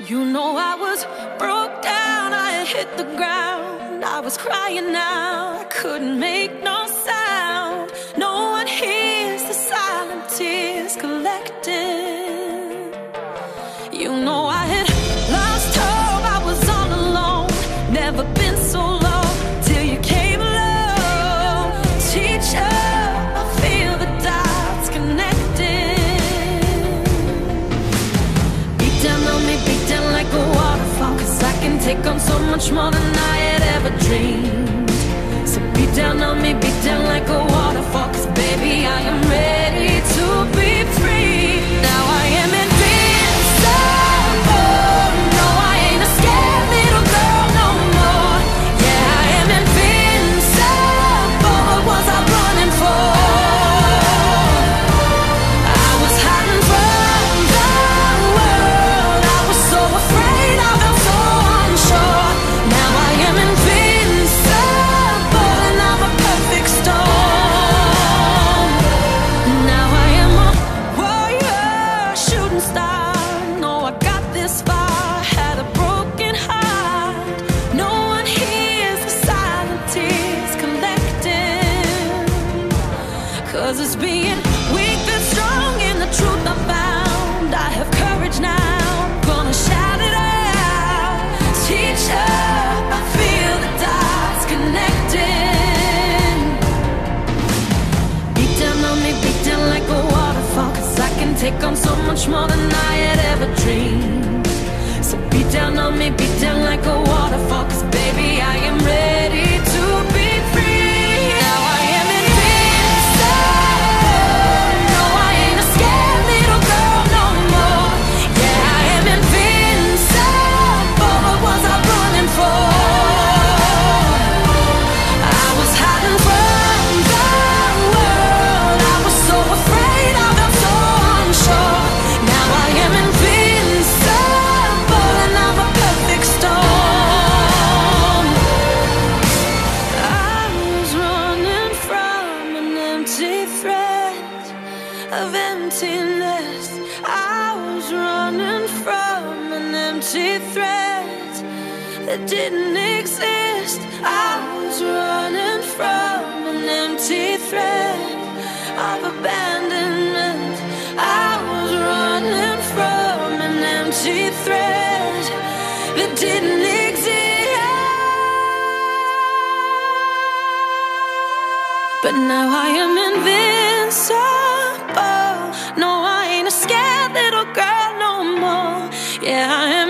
You know I was broke down, I had hit the ground. I was crying out, I couldn't make no sound. No one hears the silent tears collecting. You know I had lost hope, I was all alone. Never been so low till you came along. Teacher, I feel the dots connecting. Beat down on me, beat down like a waterfall, 'cause I can take on so much more than I had ever dreamed. So beat down on me, beat down like a waterfall, 'cause baby I am ready to be free. Now I am invincible. No, I ain't a scared little girl no more. Yeah, I am invincible. What was I running for? I was hiding from the world. I was so afraid, I felt so unsure. Now I am invincible, and I'm a perfect storm. Now I am a warrior, shooting star. No, I got this far, had a broken heart. No one hears the silent tears collecting. 'Cause it's being weak that's strong in the truth I found. I have courage now, gonna shout it out. Teacher, I feel the dots connecting. Beat down on me, beat down like a waterfall, 'cause I can take on so much more than I had ever dreamed. So beat down on me, beat down like a waterfall, 'cause baby I am ready to be free. Now I am invincible. No, I ain't a scared little girl no more. Yeah, I am invincible. What was I running for? I was hiding from the world. I was so afraid, I felt so unsure. Now I am invincible, and I'm a perfect storm. I was running from an empty threat of emptiness. I was running from an empty threat that didn't exist. I was running from an empty threat of abandonment. I was running from an empty threat that didn't exist. But now I am invincible. No, I ain't a scared little girl no more. Yeah, I am